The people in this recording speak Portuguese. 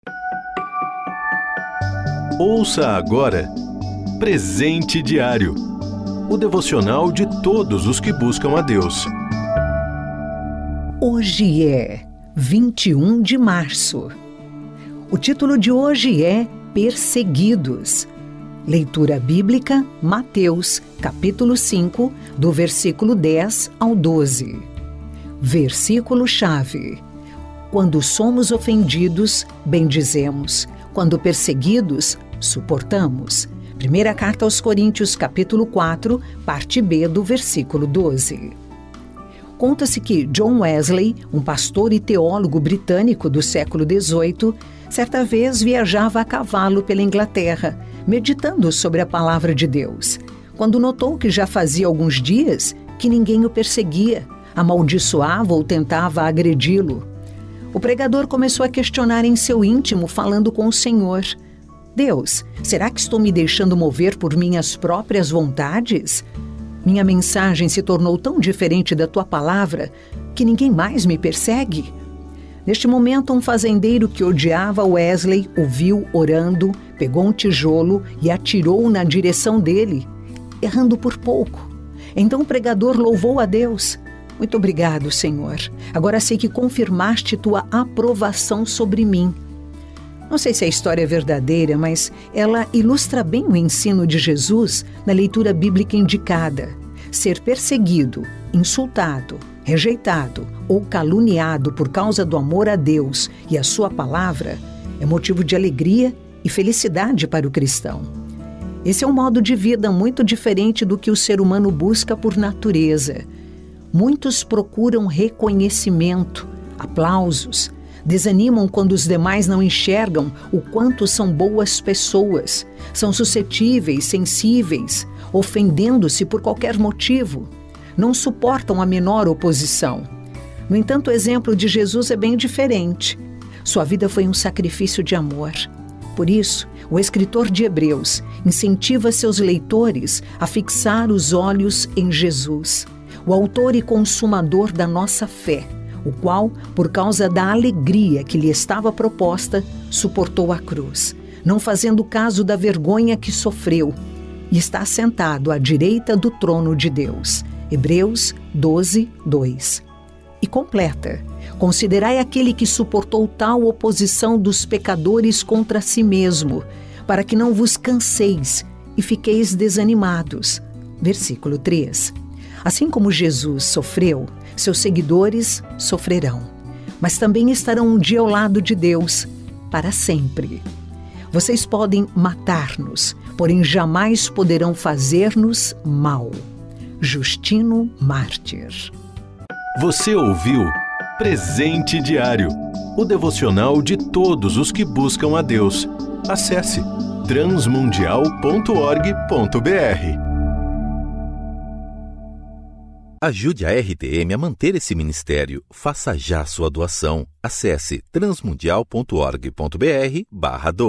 Ouça agora Presente Diário, o devocional de todos os que buscam a Deus. Hoje é 21 de março. O título de hoje é Perseguidos. Leitura bíblica, Mateus, capítulo 5, do versículo 10 ao 12. Versículo-chave. Quando somos ofendidos, bendizemos. Quando perseguidos, suportamos. Primeira carta aos Coríntios, capítulo 4, parte B, do versículo 12. Conta-se que John Wesley, um pastor e teólogo britânico do século XVIII, certa vez viajava a cavalo pela Inglaterra, meditando sobre a palavra de Deus, quando notou que já fazia alguns dias que ninguém o perseguia, amaldiçoava ou tentava agredi-lo. O pregador começou a questionar em seu íntimo, falando com o Senhor: Deus, será que estou me deixando mover por minhas próprias vontades? Minha mensagem se tornou tão diferente da tua palavra que ninguém mais me persegue? Neste momento, um fazendeiro que odiava Wesley o viu orando, pegou um tijolo e atirou na direção dele, errando por pouco. Então o pregador louvou a Deus. Muito obrigado, Senhor. Agora sei que confirmaste tua aprovação sobre mim. Não sei se a história é verdadeira, mas ela ilustra bem o ensino de Jesus na leitura bíblica indicada. Ser perseguido, insultado, rejeitado ou caluniado por causa do amor a Deus e a sua palavra é motivo de alegria e felicidade para o cristão. Esse é um modo de vida muito diferente do que o ser humano busca por natureza. Muitos procuram reconhecimento, aplausos, desanimam quando os demais não enxergam o quanto são boas pessoas, são suscetíveis, sensíveis, ofendendo-se por qualquer motivo. Não suportam a menor oposição. No entanto, o exemplo de Jesus é bem diferente. Sua vida foi um sacrifício de amor. Por isso, o escritor de Hebreus incentiva seus leitores a fixar os olhos em Jesus, o autor e consumador da nossa fé, o qual, por causa da alegria que lhe estava proposta, suportou a cruz, não fazendo caso da vergonha que sofreu, e está sentado à direita do trono de Deus. Hebreus 12, 2. E completa: considerai aquele que suportou tal oposição dos pecadores contra si mesmo, para que não vos canseis e fiqueis desanimados. Versículo 3. Assim como Jesus sofreu, seus seguidores sofrerão, mas também estarão um dia ao lado de Deus, para sempre. Vocês podem matar-nos, porém jamais poderão fazer-nos mal. Justino Mártir. Você ouviu Presente Diário, o devocional de todos os que buscam a Deus. Acesse transmundial.org.br. Ajude a RTM a manter esse ministério. Faça já sua doação. Acesse transmundial.org.br/doe.